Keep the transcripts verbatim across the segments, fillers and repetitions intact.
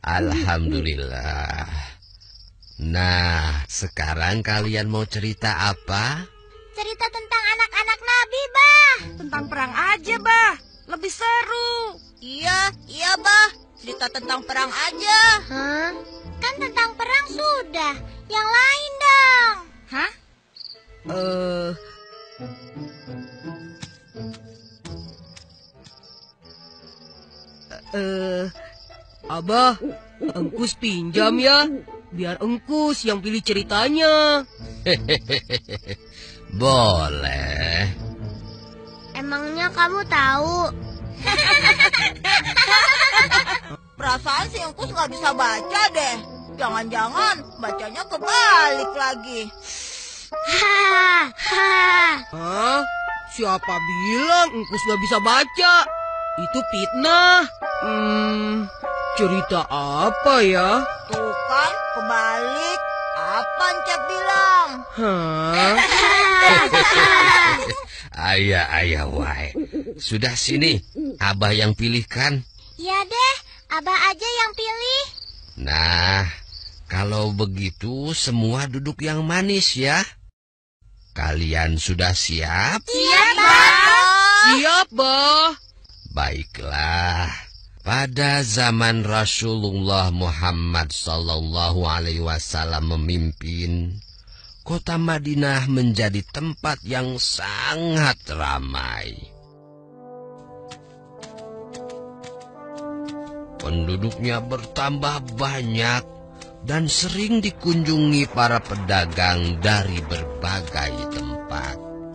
Alhamdulillah. Nah, sekarang kalian mau cerita apa? Cerita tentang anak-anak Nabi, Bah. Tentang perang aja, Bah. Lebih seru. Iya, iya, Bah. Cerita tentang perang aja. Hah? Kan tentang perang sudah. Yang lain dong. Hah? Eh... Eh... Abah, Engkus pinjam ya. Biar Engkus yang pilih ceritanya. Boleh. Emangnya kamu tahu? Perasaan si Engkus nggak bisa baca deh. Jangan-jangan bacanya kebalik lagi. Hah? Siapa bilang Engkus nggak bisa baca? Itu fitnah. Hmm, cerita apa ya? Tuh kan, kebalik. Apa Encep bilang? Hah? Ayah, ayah, wai. Sudah sini, Abah yang pilihkan. Ya deh, Abah aja yang pilih. Nah, kalau begitu semua duduk yang manis ya. Kalian sudah siap? Siap, Bah. Siap, Bah. Baiklah. Pada zaman Rasulullah Muhammad sallallahu alaihi wasallam memimpin, kota Madinah menjadi tempat yang sangat ramai. Penduduknya bertambah banyak dan sering dikunjungi para pedagang dari berbagai tempat.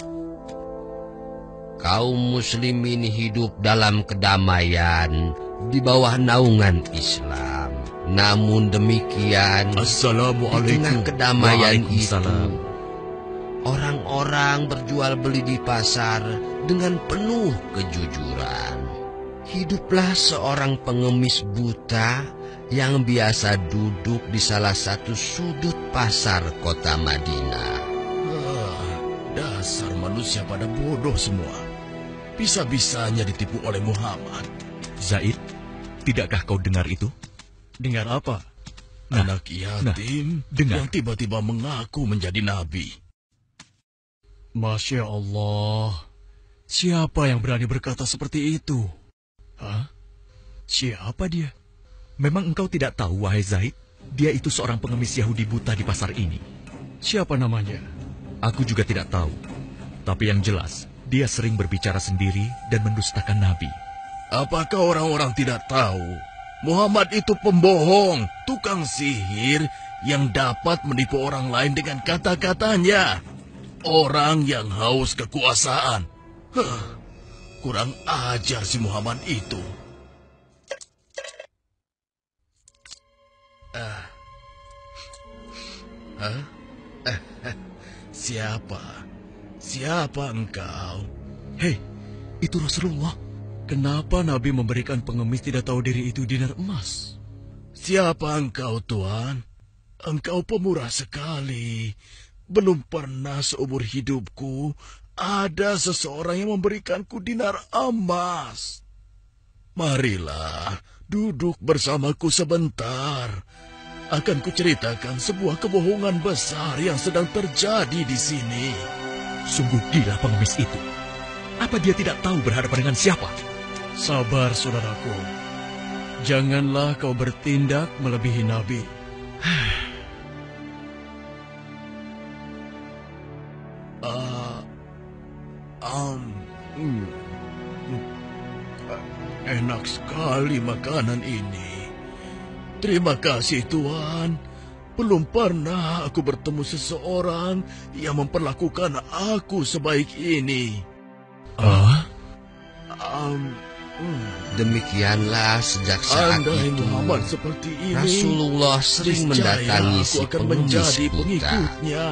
Kaum muslimin hidup dalam kedamaian di bawah naungan Islam. Namun demikian, di tengah kedamaian itu, orang-orang berjual beli di pasar dengan penuh kejujuran. Hiduplah seorang pengemis buta yang biasa duduk di salah satu sudut pasar kota Madinah. Ah, dasar manusia pada bodoh semua. Bisa-bisanya ditipu oleh Muhammad. Zaid, tidakkah kau dengar itu? Dengar apa? Nah, Anak yatim nah, dengar. yang tiba-tiba mengaku menjadi nabi. Masya Allah. Siapa yang berani berkata seperti itu? Hah? Siapa dia? Memang engkau tidak tahu, wahai Zaid? Dia itu seorang pengemis Yahudi buta di pasar ini. Siapa namanya? Aku juga tidak tahu. Tapi yang jelas, dia sering berbicara sendiri dan mendustakan Nabi. Apakah orang-orang tidak tahu? Muhammad itu pembohong, tukang sihir yang dapat menipu orang lain dengan kata-katanya. Orang yang haus kekuasaan. Huh, kurang ajar si Muhammad itu. Ah. Hah? Eh, eh, siapa? Siapa engkau? Hei, itu Rasulullah. Kenapa Nabi memberikan pengemis tidak tahu diri itu dinar emas? Siapa engkau, Tuan? Engkau pemurah sekali. Belum pernah seumur hidupku ada seseorang yang memberikanku dinar emas. Marilah, duduk bersamaku sebentar. Akan kuceritakan sebuah kebohongan besar yang sedang terjadi di sini. Sungguh gila pengemis itu. Apa dia tidak tahu berhadapan dengan siapa? Sabar, saudaraku. Janganlah kau bertindak melebihi Nabi. uh, um, mm, enak sekali makanan ini. Terima kasih, Tuan. Belum pernah aku bertemu seseorang yang memperlakukan aku sebaik ini. Ah? Um, hmm. Demikianlah sejak saat Andai itu Muhammad seperti ini, Rasulullah sering niscaya mendatangi aku si akan pengemis menjadi buta. pengikutnya.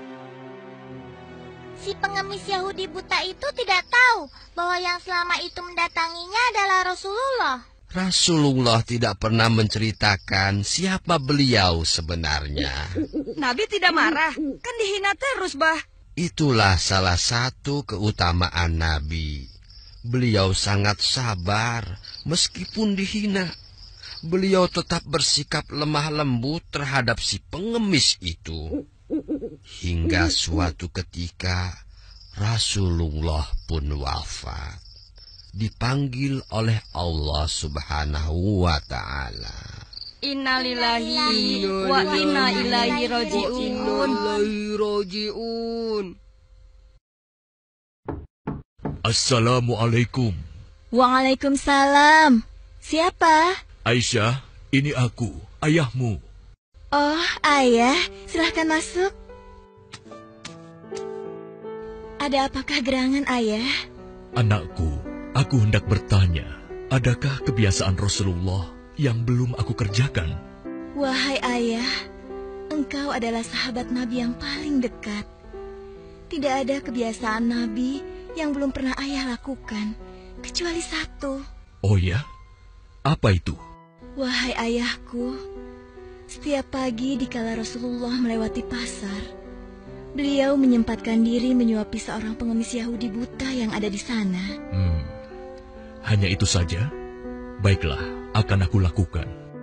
Si pengemis Yahudi buta itu tidak tahu bahwa yang selama itu mendatanginya adalah Rasulullah. Rasulullah tidak pernah menceritakan siapa beliau sebenarnya. Nabi tidak marah, kan dihina terus, Bah. Itulah salah satu keutamaan Nabi. Beliau sangat sabar meskipun dihina. beliau tetap bersikap lemah lembut terhadap si pengemis itu. Hingga suatu ketika Rasulullah pun wafat, dipanggil oleh Allah Subhanahu wa Ta'ala. Innalillahi wa inna ilaihi raji'un. Assalamualaikum. Waalaikumsalam. Siapa? Aisyah, ini aku, ayahmu. Oh, ayah, silahkan masuk. Ada apakah gerangan, ayah? Anakku, aku hendak bertanya, adakah kebiasaan Rasulullah yang belum aku kerjakan? Wahai ayah, engkau adalah sahabat Nabi yang paling dekat. Tidak ada kebiasaan Nabi yang belum pernah ayah lakukan, kecuali satu. Oh ya? Apa itu? Wahai ayahku, setiap pagi dikala Rasulullah melewati pasar, beliau menyempatkan diri menyuapi seorang pengemis Yahudi buta yang ada di sana. Hmm, hanya itu saja? Baiklah, akan aku lakukan.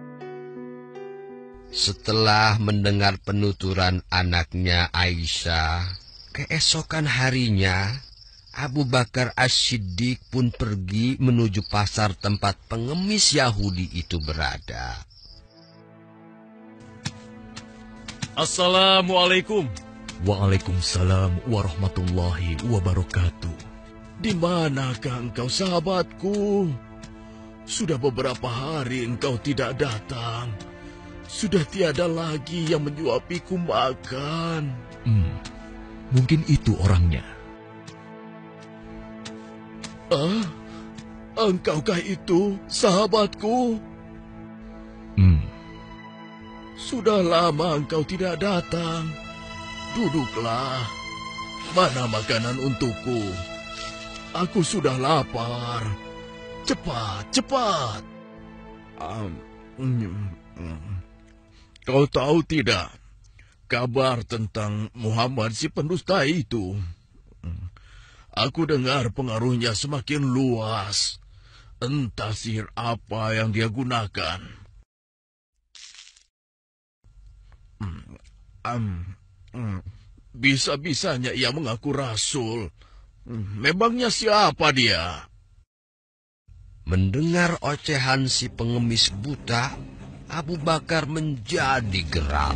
Setelah mendengar penuturan anaknya Aisyah, keesokan harinya Abu Bakar As-Siddiq pun pergi menuju pasar tempat pengemis Yahudi itu berada. Assalamualaikum. Waalaikumsalam warahmatullahi wabarakatuh. Di manakah engkau, sahabatku? Sudah beberapa hari engkau tidak datang. Sudah tiada lagi yang menyuapiku makan. Hmm, mungkin itu orangnya. Ah, engkaukah itu, sahabatku? Hmm. Sudah lama engkau tidak datang. Duduklah. Mana makanan untukku? Aku sudah lapar. Cepat, cepat. Um, mm, mm. Kau tahu tidak kabar tentang Muhammad si pendusta itu? Aku dengar pengaruhnya semakin luas. Entah sihir apa yang dia gunakan. Hmm, um, um, bisa-bisanya ia mengaku rasul. Hmm, memangnya siapa dia? Mendengar ocehan si pengemis buta, Abu Bakar menjadi geram.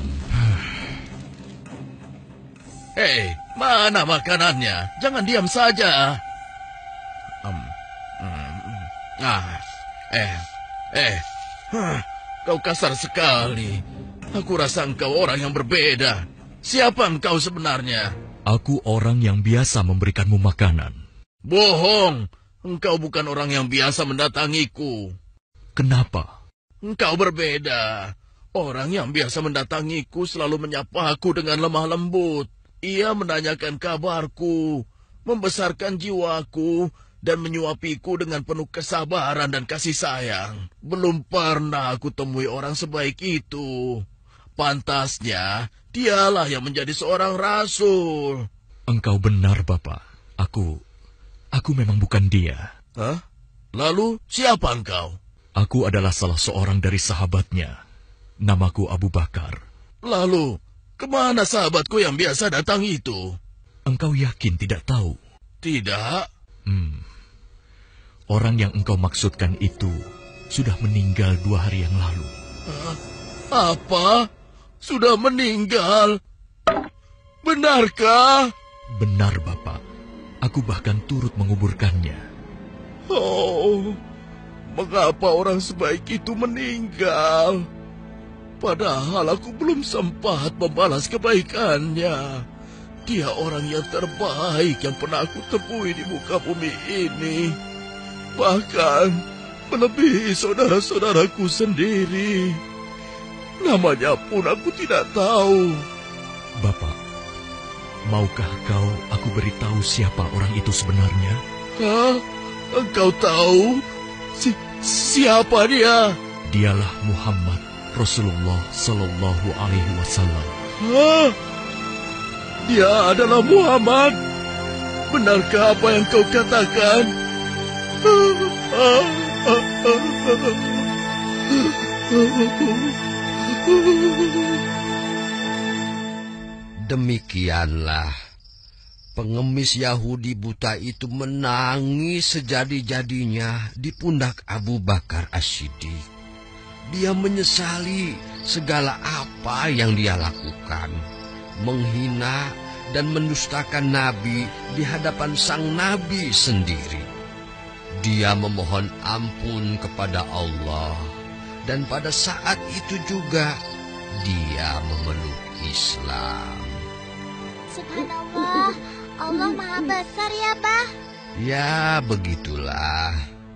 Hei, mana makanannya? Jangan diam saja. Um, um, ah, eh, eh, huh, kau kasar sekali. Aku rasa engkau orang yang berbeda. Siapa engkau sebenarnya? Aku orang yang biasa memberikanmu makanan. Bohong, engkau bukan orang yang biasa mendatangiku. Kenapa? Engkau berbeda. Orang yang biasa mendatangiku selalu menyapa aku dengan lemah lembut. Ia menanyakan kabarku, membesarkan jiwaku, dan menyuapiku dengan penuh kesabaran dan kasih sayang. Belum pernah aku temui orang sebaik itu. Pantasnya, dialah yang menjadi seorang rasul. Engkau benar, Bapak. Aku, aku memang bukan dia. Hah? Lalu, siapa engkau? Aku adalah salah seorang dari sahabatnya. Namaku Abu Bakar. Lalu, kemana sahabatku yang biasa datang itu? Engkau yakin tidak tahu? Tidak. Hmm. Orang yang engkau maksudkan itu sudah meninggal dua hari yang lalu. Hah? Apa? Sudah meninggal? Benarkah? Benar, Bapak. Aku bahkan turut menguburkannya. Oh, mengapa orang sebaik itu meninggal? Padahal aku belum sempat membalas kebaikannya. Dia orang yang terbaik yang pernah aku temui di muka bumi ini. Bahkan melebihi saudara-saudaraku sendiri. Namanya pun aku tidak tahu. Bapak, maukah kau aku beritahu siapa orang itu sebenarnya? Hah? Engkau tahu? Si siapa dia? Dialah Muhammad Rasulullah Sallallahu Alaihi Wasallam. Hah? Dia adalah Muhammad? Benarkah apa yang kau katakan? Demikianlah pengemis Yahudi buta itu menangis sejadi-jadinya di pundak Abu Bakar As-Siddiq. Dia menyesali segala apa yang dia lakukan, menghina dan mendustakan Nabi di hadapan sang Nabi sendiri. Dia memohon ampun kepada Allah, dan pada saat itu juga dia memeluk Islam. Subhanallah, Allah Maha Besar ya, Bah. Ya, begitulah.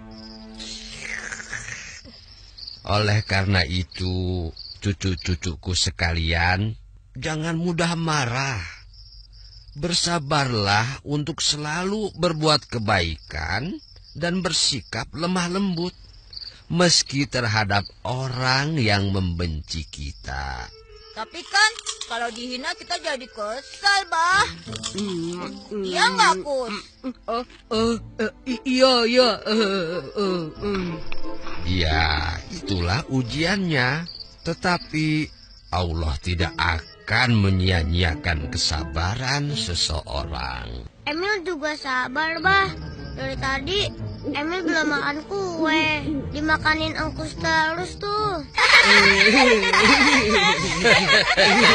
Oleh karena itu, cucu-cucuku sekalian, jangan mudah marah. Bersabarlah untuk selalu berbuat kebaikan dan bersikap lemah lembut, meski terhadap orang yang membenci kita. Tapi kan kalau dihina kita jadi kesal, Bah. Iya nggak, Kus? Uh, uh, uh, iya, iya. Uh, uh, uh. Ya, itulah ujiannya. Tetapi Allah tidak akan menyia-nyiakan kesabaran seseorang. Emil juga sabar, Bah. Dari tadi Emil belum makan kue. Dimakanin Engkus terus tuh.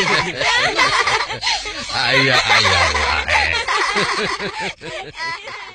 Ayah, ayah, ayah.